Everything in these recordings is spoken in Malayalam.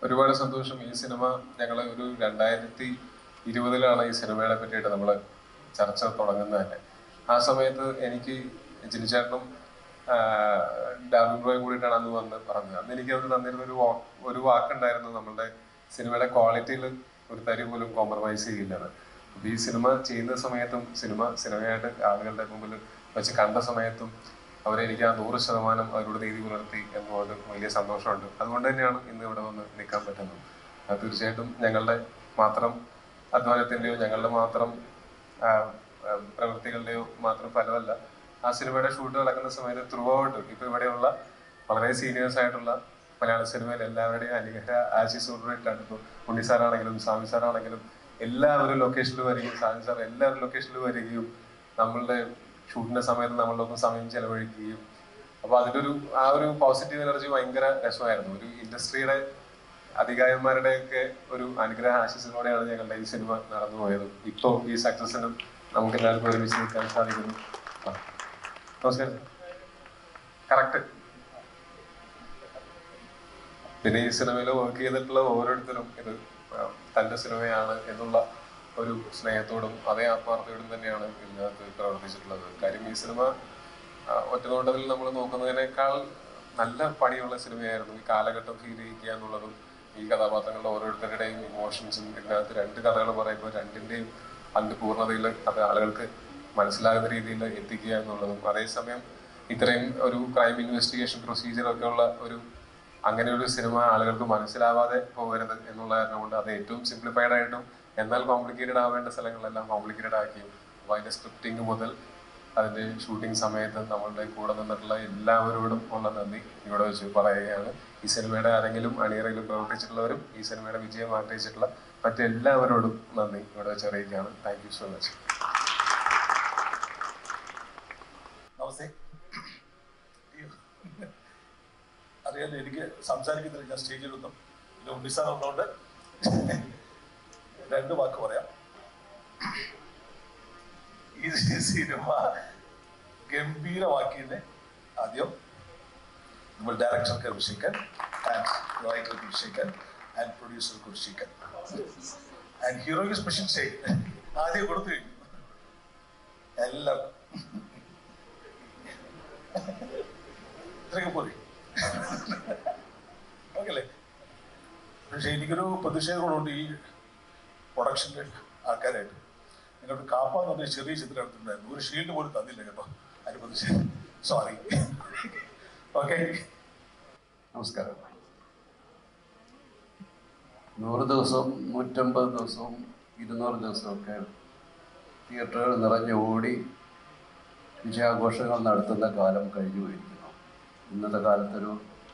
ഒരുപാട് സന്തോഷം. ഈ സിനിമ ഞങ്ങൾ ഒരു 2020 ഈ സിനിമയെ പറ്റിയിട്ട് നമ്മൾ ചർച്ച തുടങ്ങുന്നത് തന്നെ. ആ സമയത്ത് എനിക്ക് ജിനിച്ചേട്ടനും ഡാർവിൻ റോയും കൂടിയിട്ടാണ് അന്ന് വന്ന് പറഞ്ഞത്. അന്ന് എനിക്ക് അവർ തന്നിരുന്ന ഒരു വാക്കുണ്ടായിരുന്നു, നമ്മളുടെ സിനിമയുടെ ക്വാളിറ്റിയിൽ ഒരു തരി പോലും കോംപ്രമൈസ് ചെയ്യില്ലത്. അപ്പൊ ഈ സിനിമ ചെയ്യുന്ന സമയത്തും സിനിമയായിട്ട് ആളുകളുടെ മുമ്പിൽ വെച്ച് കണ്ട സമയത്തും അവരെനിക്ക് ആ 100% അവരോട് നീതി പുലർത്തി എന്നുള്ളത് വലിയ സന്തോഷമുണ്ട്. അതുകൊണ്ട് തന്നെയാണ് ഇന്ന് ഇവിടെ വന്ന് നിൽക്കാൻ പറ്റുന്നത്. അത് തീർച്ചയായിട്ടും ഞങ്ങളുടെ മാത്രം അധ്വാനത്തിൻ്റെയോ ഞങ്ങളുടെ മാത്രം പ്രവൃത്തികളുടെയോ മാത്രം ഫലമല്ല. ആ സിനിമയുടെ ഷൂട്ട് നടക്കുന്ന സമയത്ത് ത്രൂ ഔട്ട് ഇപ്പൊ ഇവിടെയുള്ള വളരെ സീനിയേഴ്സ് ആയിട്ടുള്ള മലയാള സിനിമയിൽ എല്ലാവരുടെയും അനുഗ്രഹ ആശീസ്സോടുകൂടിയിട്ടാണ്. ഇപ്പോൾ ഉണ്ണി സാറാണെങ്കിലും സ്വാമി സാറാണെങ്കിലും എല്ലാവരും ലൊക്കേഷനിൽ വരികയും സ്വാമി സാർ എല്ലാവരും ലൊക്കേഷനിൽ വരികയും നമ്മളുടെ ഷൂട്ടിന്റെ സമയത്ത് നമ്മളുടെ ഒപ്പം സമയം ചെലവഴിക്കുകയും, അപ്പൊ അതിന്റെ ഒരു പോസിറ്റീവ് എനർജി ഭയങ്കര രസമായിരുന്നു. ഒരു ഇൻഡസ്ട്രിയുടെ അധികാരന്മാരുടെയൊക്കെ ഒരു അനുഗ്രഹ ആശീസ്സോടെയാണ് ഞങ്ങളുടെ ഈ സിനിമ നടന്നു പോയത്. ഇപ്പോ ഈ സക്സസിനും നമുക്ക് എല്ലാവർക്കും ഒരുമിച്ച് നിൽക്കാൻ സാധിക്കുന്നു. നമസ്കാരം. കറക്റ്റ്. പിന്നെ ഈ സിനിമയിൽ വർക്ക് ചെയ്തിട്ടുള്ള ഓരോരുത്തരും ഇത് തന്റെ സിനിമയാണ് എന്നുള്ള ഒരു സ്നേഹത്തോടും അതേ ആത്മാർത്ഥതയോടും തന്നെയാണ് ഇതിനകത്ത് പ്രവർത്തിച്ചിട്ടുള്ളത്. കാര്യം ഈ സിനിമ ഒറ്റനോട്ടത്തിൽ നമ്മൾ നോക്കുന്നതിനേക്കാൾ നല്ല പണിയുള്ള സിനിമയായിരുന്നു. ഈ കാലഘട്ടം ഫീൽ ചെയ്യിക്കുക എന്നുള്ളതും ഈ കഥാപാത്രങ്ങളുടെ ഓരോരുത്തരുടെയും ഇമോഷൻസും ഇതിനകത്ത് 2 കഥകൾ പറയുമ്പോൾ 2ന്റെയും അതിന്റെ പൂർണ്ണതയിൽ അത് ആളുകൾക്ക് മനസ്സിലാകുന്ന രീതിയിൽ എത്തിക്കുക എന്നുള്ളതും, അതേസമയം ഇത്രയും ഒരു ക്രൈം ഇൻവെസ്റ്റിഗേഷൻ പ്രൊസീജിയറൊക്കെ ഉള്ള അങ്ങനെ ഒരു സിനിമ ആളുകൾക്ക് മനസ്സിലാവാതെ പോകരുത് എന്നുള്ള കാരണം കൊണ്ട് അത് ഏറ്റവും സിംപ്ലിഫൈഡ് ആയിട്ടും എന്നാൽ കോംപ്ലിക്കേറ്റഡ് ആവേണ്ട സ്ഥലങ്ങളെല്ലാം കോംപ്ലിക്കേറ്റഡ് ആക്കിയും, അപ്പൊ അതിന്റെ സ്ക്രിപ്റ്റിംഗ് മുതൽ അതിന്റെ ഷൂട്ടിംഗ് സമയത്ത് നമ്മളുടെ കൂടെ നിന്നിട്ടുള്ള എല്ലാവരോടും ഉള്ള നന്ദി ഇവിടെ വെച്ച് പറയുകയാണ്. ഈ സിനിമയുടെ ആരെങ്കിലും അണിയറയിലും പ്രവർത്തിച്ചിട്ടുള്ളവരും ഈ സിനിമയുടെ വിജയം ആഗ്രഹിച്ചിട്ടുള്ള മറ്റെല്ലാവരോടും നന്ദി ഇവിടെ വെച്ച് അറിയിക്കുകയാണ്. Thank you so much. നമസ്തേ. അറിയാലോ, എനിക്ക് സംസാരിക്കുന്നില്ല, ഞാൻ സ്റ്റേജിലൊന്നും ഇത് ഉണ്ണിസാറുള്ളതുകൊണ്ട് 2 വാക്ക് പറയാം. ഈ സിനിമ ഗംഭീരമാക്കിയതിന് ആദ്യം നമ്മൾ ഡയറക്ടർക്ക് അഭിഷേകൻ ആൻഡ് റൈറ്റർക്ക് അഭിഷേകൻ ആൻഡ് പ്രൊഡ്യൂസർക്ക് അഭിഷേകൻ ആൻഡ് ഹീറോയ്ക്ക് സ്പെഷ്യൽ ഷെയ്ഡ് ആദ്യം കൊടുത്തു കഴിഞ്ഞു എല്ലാം. ഇത്രയൊക്കെ പോലെ ഓക്കെ അല്ലേ? പക്ഷെ എനിക്കൊരു പ്രതിഷേധങ്ങളുണ്ട് ഈ പ്രൊഡക്ഷൻ്റെ ആൾക്കാരായിട്ട്. നിങ്ങൾക്ക് കാപ്പാന്ന് പറഞ്ഞ ചെറിയ ചിത്രം എടുത്തിട്ടുണ്ടായിരുന്നു, ഒരു ഷീൽഡ് പോലും തന്നില്ല കേട്ടോ. അതിന് പ്രതിഷേധം, സോറി. ഓക്കെ, നമസ്കാരം. 100 ദിവസവും 150 ദിവസവും 200 ദിവസമൊക്കെ തിയേറ്ററുകൾ നിറഞ്ഞു ഓടി വിജയാഘോഷങ്ങൾ നടത്തുന്ന കാലം കഴിഞ്ഞു പോയിരിക്കുന്നു. ഇന്നത്തെ കാലത്തൊരു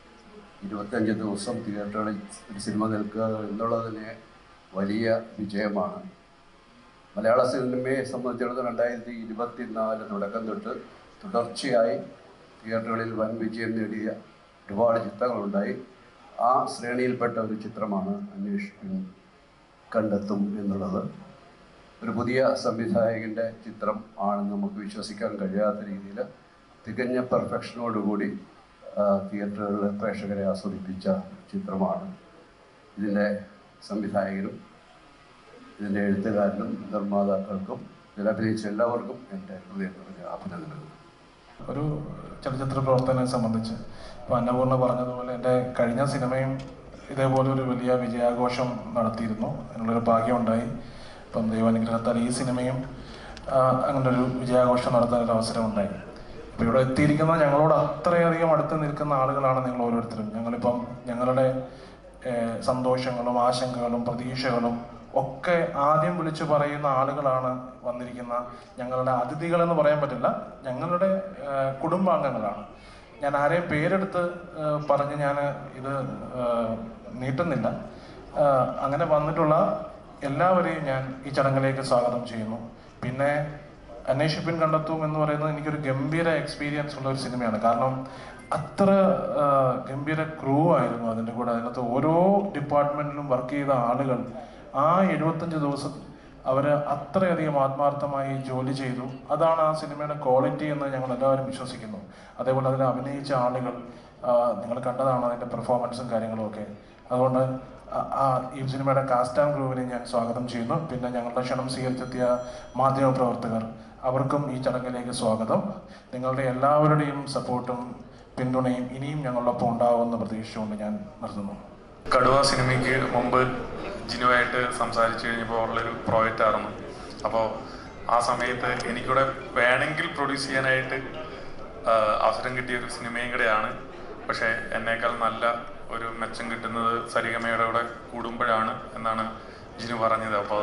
25 ദിവസം തിയേറ്ററുകളിൽ ഒരു സിനിമ നിൽക്കുക എന്നുള്ളതിന് വലിയ വിജയമാണ്. മലയാള സിനിമയെ സംബന്ധിച്ചിടത്തോളം 2024 തുടക്കം തൊട്ട് തുടർച്ചയായി തിയേറ്ററുകളിൽ വൻ വിജയം നേടിയ ഒരുപാട് ചിത്രങ്ങളുണ്ടായി. ആ ശ്രേണിയിൽപ്പെട്ട ഒരു ചിത്രമാണ് അന്വേഷിപ്പിൻ കണ്ടെത്തും എന്നുള്ളത്. ഒരു പുതിയ സംവിധായകൻ്റെ ചിത്രം ആണെന്ന് നമുക്ക് വിശ്വസിക്കാൻ കഴിയാത്ത രീതിയിൽ തികഞ്ഞ പെർഫെക്ഷനോടുകൂടി തിയേറ്ററുകളിലെ പ്രേക്ഷകരെ ആസ്വദിപ്പിച്ച ചിത്രമാണ്. ഇതിൻ്റെ സംവിധായകനും ഇതിൻ്റെ എഴുത്തുകാരനും നിർമ്മാതാക്കൾക്കും ഇതിലഭിനയിച്ച എല്ലാവർക്കും എൻ്റെ ഹൃദയം നിറഞ്ഞ അഭിനന്ദനങ്ങൾ. ഒരു ചലച്ചിത്ര പ്രവർത്തനത്തെ സംബന്ധിച്ച് ഇപ്പോൾ അന്നപൂർണ്ണ പറഞ്ഞതുപോലെ എൻ്റെ കഴിഞ്ഞ സിനിമയും ഇതേപോലെ ഒരു വലിയ വിജയാഘോഷം നടത്തിയിരുന്നു. അതിനുള്ളൊരു ഭാഗ്യമുണ്ടായി. ഇപ്പം ദൈവാനുഗ്രഹത്താൽ ഈ സിനിമയും അങ്ങനൊരു വിജയാഘോഷം നടത്താനൊരു അവസരമുണ്ടായി. ഇപ്പോൾ ഇവിടെ എത്തിയിരിക്കുന്ന ഞങ്ങളോട് അത്രയധികം അടുത്ത് നിൽക്കുന്ന ആളുകളാണ് നിങ്ങൾ ഓരോരുത്തരും. ഞങ്ങളിപ്പം ഞങ്ങളുടെ സന്തോഷങ്ങളും ആശങ്കകളും പ്രതീക്ഷകളും ഒക്കെ ആദ്യം വിളിച്ചു പറയുന്ന ആളുകളാണ് വന്നിരിക്കുന്ന ഞങ്ങളുടെ അതിഥികളെന്ന് പറയാൻ പറ്റില്ല, ഞങ്ങളുടെ കുടുംബാംഗങ്ങളാണ്. ഞാൻ ആരെയും പേരെടുത്ത് പറഞ്ഞ് ഞാൻ ഇത് നീട്ടുന്നില്ല. അങ്ങനെ വന്നിട്ടുള്ള എല്ലാവരെയും ഞാൻ ഈ ചടങ്ങിലേക്ക് സ്വാഗതം ചെയ്യുന്നു. പിന്നെ അന്വേഷിപ്പിൻ കണ്ടെത്തും എന്ന് പറയുന്നത് എനിക്കൊരു ഗംഭീര എക്സ്പീരിയൻസ് ഉള്ള ഒരു സിനിമയാണ്. കാരണം അത്ര ഗംഭീര ക്രൂ ആയിരുന്നു അതിൻ്റെ കൂടെ. അതിനകത്ത് ഓരോ ഡിപ്പാർട്ട്മെൻറ്റിലും വർക്ക് ചെയ്ത ആളുകൾ ആ 75 ദിവസം അവർ അത്രയധികം ആത്മാർത്ഥമായി ജോലി ചെയ്തു. അതാണ് ആ സിനിമയുടെ ക്വാളിറ്റി എന്ന് ഞങ്ങൾ എല്ലാവരും വിശ്വസിക്കുന്നു. അതേപോലെ അതിൽ അഭിനയിച്ച ആളുകൾ നിങ്ങൾ കണ്ടതാണ് അതിൻ്റെ പെർഫോമൻസും കാര്യങ്ങളും ഒക്കെ. അതുകൊണ്ട് ഈ സിനിമയുടെ കാസ്റ്റ് ആൻഡ് ക്രൂവിനെ ഞാൻ സ്വാഗതം ചെയ്യുന്നു. പിന്നെ ഞങ്ങളുടെ ക്ഷണം സ്വീകരിച്ചെത്തിയ മാധ്യമപ്രവർത്തകർ, അവർക്കും ഈ ചടങ്ങിലേക്ക് സ്വാഗതം. നിങ്ങളുടെ എല്ലാവരുടെയും സപ്പോർട്ടും പിന്തുണയും ഇനിയും ഞങ്ങളൊപ്പം ഉണ്ടാവുമെന്ന് പ്രതീക്ഷിച്ചുകൊണ്ട് ഞാൻ നിർത്തുന്നു. കടുവ സിനിമയ്ക്ക് മുമ്പ് ജിനുവായിട്ട് സംസാരിച്ചു കഴിഞ്ഞപ്പോൾ ഉള്ളൊരു പ്രോജക്റ്റ് ആയിരുന്നു. അപ്പോൾ ആ സമയത്ത് എനിക്കൂടെ വേണമെങ്കിൽ പ്രൊഡ്യൂസ് ചെയ്യാനായിട്ട് അവസരം കിട്ടിയൊരു സിനിമയും കൂടെയാണ്. പക്ഷേ എന്നേക്കാൾ നല്ല ഒരു മെച്ചം കിട്ടുന്നത് സരിഗമയുടെ കൂടെ കൂടുമ്പോഴാണ് എന്നാണ് ജിനു പറഞ്ഞത്. അപ്പോൾ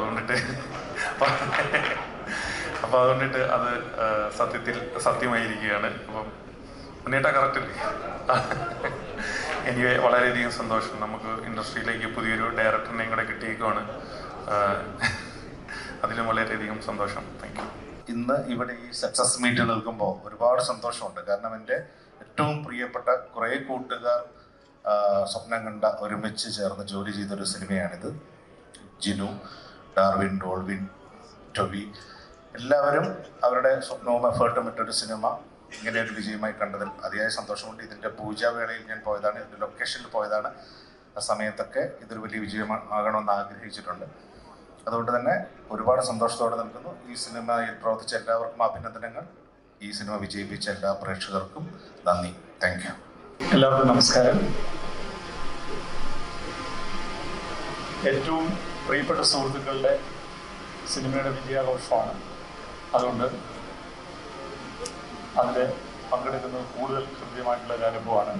അതുകൊണ്ടിട്ട് അത് സത്യത്തിൽ സത്യമായിരിക്കുകയാണ്. അപ്പം മുന്നേറ്റ കറക്റ്റല്ലേ. എനിക്ക് വളരെയധികം സന്തോഷം. നമുക്ക് ഇൻഡസ്ട്രിയിലേക്ക് പുതിയൊരു ഡയറക്ടറിനെയും കൂടെ കിട്ടിയേക്കുവാണ്. അതിലും വളരെയധികം സന്തോഷം. Thank you. ഇന്ന് ഇവിടെ ഈ സക്സസ് മീറ്റ് നിൽക്കുമ്പോൾ ഒരുപാട് സന്തോഷമുണ്ട്. കാരണം എൻ്റെ ഏറ്റവും പ്രിയപ്പെട്ട കുറേ കൂട്ടുകാർ സ്വപ്നം കണ്ട ഒരുമിച്ച് ചേർന്ന് ജോലി ചെയ്തൊരു സിനിമയാണിത്. ജിനു, ഡാർവിൻ, ഡോൾവിൻ, ടൊബി എല്ലാവരും അവരുടെ സ്വപ്നവും എഫേർട്ടും ഇട്ടൊരു സിനിമ ഇങ്ങനെ ഒരു വിജയമായി കണ്ടതിൽ അതിയായ സന്തോഷമുണ്ട്. ഇതിൻ്റെ പൂജാവേളയിൽ ഞാൻ പോയതാണ്, ഇതിൻ്റെ ലൊക്കേഷനിൽ പോയതാണ്. ആ സമയത്തൊക്കെ ഇതൊരു വലിയ വിജയമാകണമെന്ന് ആഗ്രഹിച്ചിട്ടുണ്ട്. അതുകൊണ്ട് തന്നെ ഒരുപാട് സന്തോഷത്തോടെ നിൽക്കുന്നു. ഈ സിനിമയിൽ പ്രവർത്തിച്ച എല്ലാവർക്കും അഭിനന്ദനങ്ങൾ. ഈ സിനിമ വിജയിപ്പിച്ച എല്ലാ പ്രേക്ഷകർക്കും നന്ദി. Thank you. എല്ലാവർക്കും നമസ്കാരം. ഏറ്റവും പ്രിയപ്പെട്ട സുഹൃത്തുക്കളുടെ സിനിമയുടെ വിജയാഘോഷമാണ്. അതുകൊണ്ട് അതിൽ പങ്കെടുക്കുന്നത് കൂടുതൽ കൃത്യമായിട്ടുള്ള ഒരു അനുഭവമാണ്.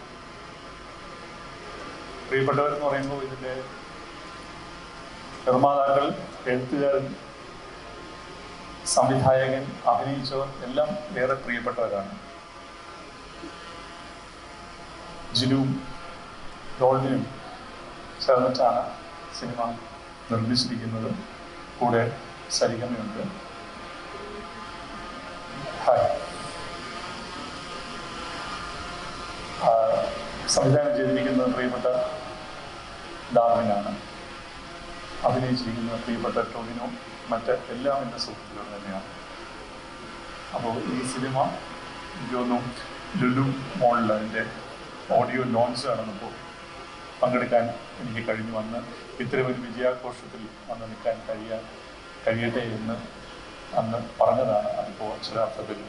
പ്രിയപ്പെട്ടവരെന്ന് പറയുമ്പോൾ ഇതിൻ്റെ നിർമ്മാതാക്കൾ, എഴുത്തുകാരൻ, സംവിധായകൻ, അഭിനയിച്ചവർ എല്ലാം ഏറെ പ്രിയപ്പെട്ടവരാണ്. ജിനുവും ഡോൾവിനും ചേർന്നിട്ടാണ് സിനിമ നിർമ്മിച്ചിരിക്കുന്നത്. കൂടെ സരിഗമയുണ്ട്. ഹായ്. സംവിധാനം ചെയ്തിരിക്കുന്നത് പ്രിയപ്പെട്ട ഡാർവിനാണ്. അഭിനയിച്ചിരിക്കുന്ന പ്രിയപ്പെട്ട ടോവിനോ, മറ്റ് എല്ലാം എൻ്റെ സുഹൃത്തുക്കൾ തന്നെയാണ്. അപ്പോൾ ഈ സിനിമ എനിക്കൊന്നും ലുലു മോളിൽ അതിൻ്റെ ഓഡിയോ ലോഞ്ച് നടന്നപ്പോൾ പങ്കെടുക്കാൻ എനിക്ക് കഴിഞ്ഞു വന്ന് ഇത്തരമൊരു വിജയാഘോഷത്തിൽ വന്ന് നിൽക്കാൻ കഴിയട്ടെ എന്ന് അന്ന് പറഞ്ഞതാണ്. അതിപ്പോൾ അക്ഷരാർത്ഥത്തിൽ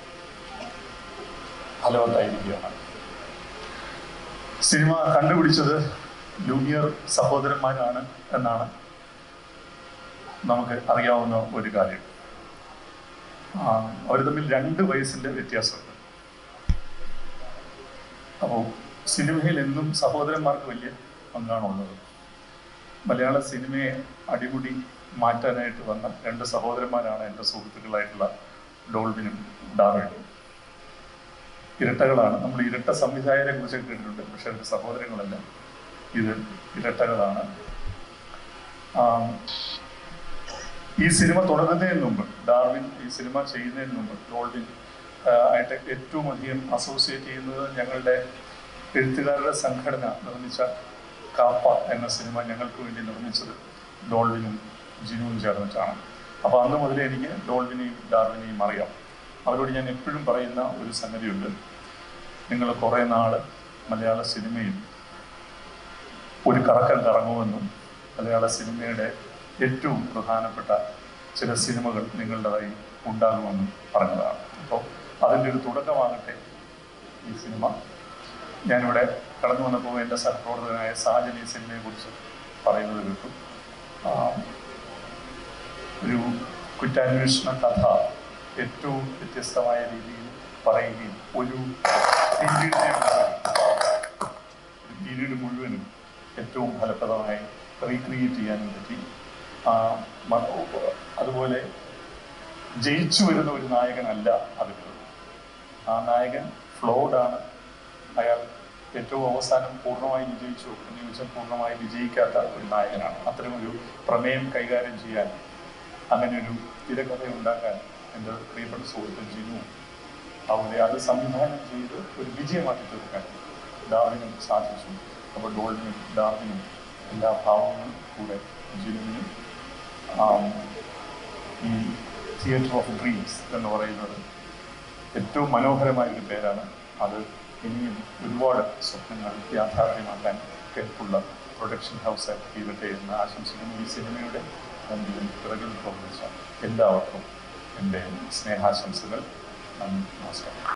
ഫലവത്തായിരിക്കുകയാണ്. സിനിമ കണ്ടുപിടിച്ചത് ലൂമിയർ സഹോദരന്മാരാണ് എന്നാണ് നമുക്ക് അറിയാവുന്ന ഒരു കാര്യം. അവർ തമ്മിൽ 2 വയസ്സിൻ്റെ വ്യത്യാസമുണ്ട്. അപ്പോൾ സിനിമയിൽ എന്നും സഹോദരന്മാർക്ക് വലിയ പങ്കാണുള്ളത്. മലയാള സിനിമയെ അടിമുടി മാറ്റാനായിട്ട് വന്ന 2 സഹോദരന്മാരാണ് എൻ്റെ സുഹൃത്തുക്കളായിട്ടുള്ള ഡോൾവിനും ഡാർവിനും. ഇരട്ടകളാണ്. നമ്മൾ ഇരട്ട സംവിധായകരെ കുറിച്ച് കേട്ടിട്ടുണ്ട്, പക്ഷെ അവരുടെ സഹോദരങ്ങളല്ല. ഇത് ഇരട്ടകളാണ്. ഈ സിനിമ തുടങ്ങുന്നതിന് മുമ്പ്, ഡാർവിൻ ഈ സിനിമ ചെയ്യുന്നതിന് മുമ്പ് ഡോൾവിൻ ആയിട്ട് ഏറ്റവും അധികം അസോസിയേറ്റ് ചെയ്യുന്നത് ഞങ്ങളുടെ എഴുത്തുകാരുടെ സംഘടന നിർമ്മിച്ച കാപ്പ എന്ന സിനിമ ഞങ്ങൾക്ക് വേണ്ടി നിർമ്മിച്ചത് ഡോൾവിനും ജിനുവും ചേർന്നിട്ടാണ്. അപ്പോൾ അന്ന് മുതലേ എനിക്ക് ഡോൾവിനെയും ഡാർവിനെയും അറിയാം. അവരോട് ഞാൻ എപ്പോഴും പറയുന്ന ഒരു സംഗതിയുണ്ട്. നിങ്ങൾ കുറേ നാൾ മലയാള സിനിമയിൽ ഒരു കറക്കം കറങ്ങുമെന്നും മലയാള സിനിമയുടെ ഏറ്റവും പ്രധാനപ്പെട്ട ചില സിനിമകൾ നിങ്ങളുടേതായി ഉണ്ടാകുമെന്നും പറഞ്ഞതാണ്. അപ്പോൾ അതിൻ്റെ ഒരു തുടക്കമാകട്ടെ ഈ സിനിമ. ഞാനിവിടെ കടന്നു വന്നപ്പോൾ എൻ്റെ സഹപ്രവർത്തകനായ സാജൻ ഈ സിനിമയെക്കുറിച്ച് പറയുന്നത് കേട്ടു. ഒരു കുറ്റാന്വേഷണ കഥ ഏറ്റവും വ്യത്യസ്തമായ രീതിയിൽ പറയുകയും ഒരു പീരീഡ് മുഴുവനും ഏറ്റവും ഫലപ്രദമായി റീക്രിയേറ്റ് ചെയ്യാനും പറ്റി. അതുപോലെ ജയിച്ചു വരുന്ന ഒരു നായകനല്ല അതിലുള്ളത്. ആ നായകൻ ഫ്ലോഡാണ്. അയാൾ ഏറ്റവും അവസാനം പൂർണ്ണമായി വിജയിച്ചു എന്ന് ചോദിച്ചാൽ പൂർണ്ണമായി വിജയിക്കാത്ത ഒരു നായകനാണ്. അത്തരമൊരു പ്രമേയം കൈകാര്യം ചെയ്യാൻ, അങ്ങനെ ഒരു തിരക്കഥ ഉണ്ടാക്കാൻ എൻ്റെ പ്രിയപ്പെട്ട സുഹൃത്ത് ജിനു അവിടെ അത് സംവിധാനം ചെയ്ത് ഒരു വിജയമാക്കി തീർക്കാൻ ഡാർവിനും സാധിച്ചു. അപ്പോൾ ഡോൾവിനും ഡാർവിനും എല്ലാ ഭാവങ്ങളും കൂടെ ജിനുവിനും ഈ തിയേറ്റർ ഓഫ് ഡ്രീംസ് എന്ന് പറയുന്നത് ഏറ്റവും മനോഹരമായൊരു പേരാണ്. അത് ഇനിയും ഒരുപാട് സ്വപ്നങ്ങൾ യാഥാർത്ഥ്യമാക്കാൻ കെൽപ്പുള്ള പ്രൊഡക്ഷൻ ഹൗസായിട്ട് തീരട്ടെ എന്ന് ആശംസിക്കുന്നു. ഈ സിനിമയുടെ മുമ്പിലും പിറകിൽ പ്രവർത്തിച്ച എല്ലാവർക്കും എൻ്റെ സ്നേഹാശംസകൾ. നന്ദി, നമസ്കാരം.